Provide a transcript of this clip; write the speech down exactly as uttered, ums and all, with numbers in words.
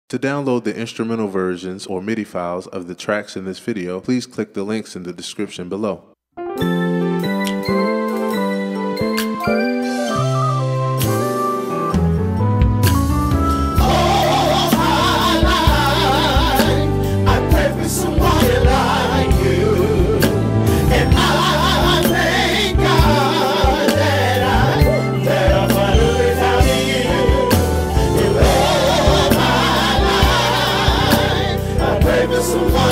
To download the instrumental versions or MIDI files of the tracks in this video, please click the links in the description below. Someone